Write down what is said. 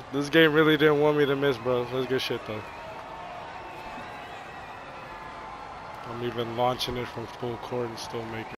This game really didn't want me to miss, bro. That's good shit, though. I'm even launching it from full court and still making